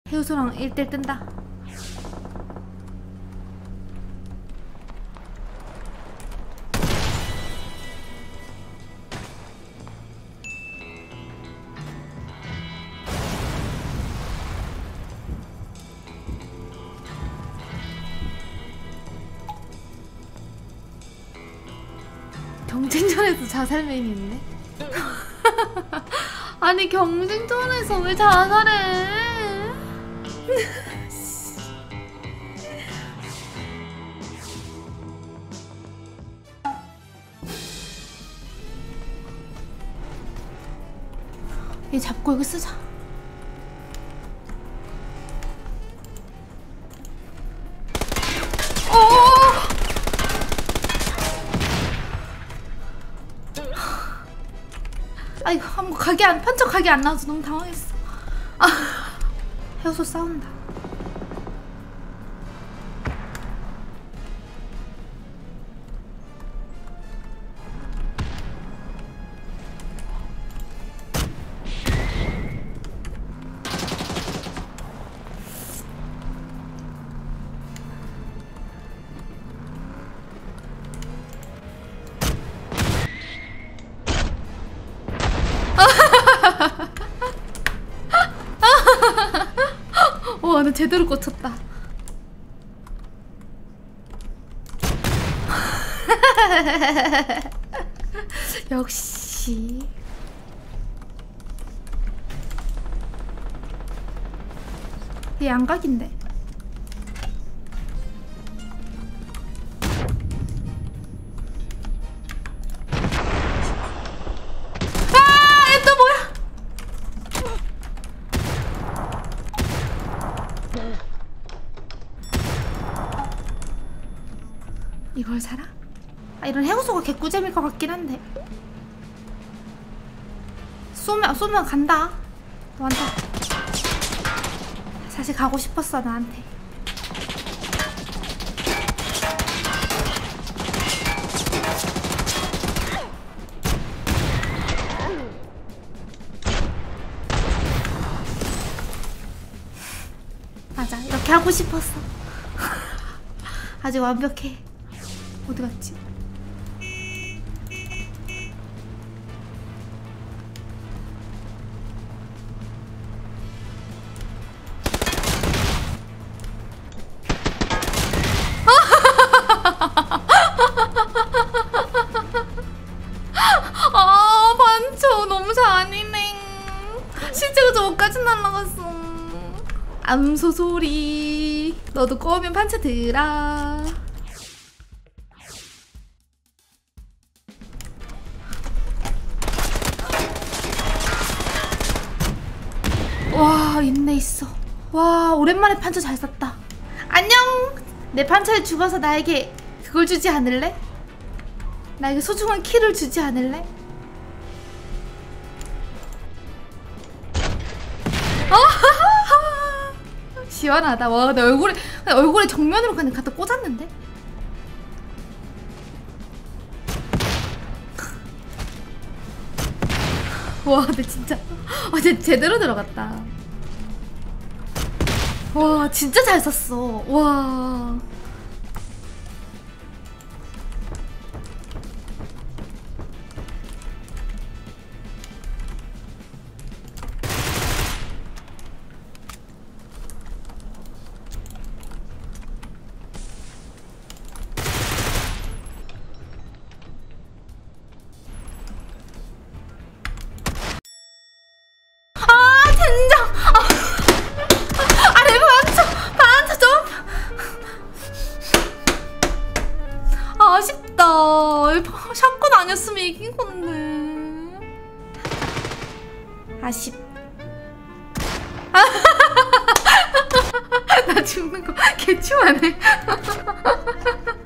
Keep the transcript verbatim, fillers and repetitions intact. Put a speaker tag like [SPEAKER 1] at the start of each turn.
[SPEAKER 1] 해우소랑 일 대 일 뜬다. 경쟁전에서 자살 메인이 있네. 아니 경쟁전에서 왜 자살해? 얘 잡고 이거 쓰자. 아이고 한번 각이 안 판적 각이 안 나와서 너무 당황했어. 아 해우소 싸운다. 와, 나 제대로 꽂혔다. 역시. 얘 양각인데. 이걸 사라? 아 이런 해우소가 개꿀잼일 것 같긴 한데. 쏘면 쏘면 간다. 너한테. 사실 가고 싶었어 나한테. 맞아 이렇게 하고 싶었어. 아주 완벽해. 어디 갔지? 아 반초 너무 잔인해. 실제로 저거까지 날라갔어. 암소 소리. 너도 꼬우면 판차 들아. 와 있네 있어. 와 오랜만에 판처 잘 쐈다. 안녕. 내 판처에 죽어서 나에게 그걸 주지 않을래? 나에게 소중한 키를 주지 않을래? 시원하다. 와 내 얼굴에 얼굴에 정면으로 그냥 갖다 꽂았는데? 와 근데 진짜 어제 제대로 들어갔다. 와 진짜 잘 쐈어. 와 아쉽다. 샷건 아니었으면 이긴 건데. 아쉽. 나 죽는 거 개추하네.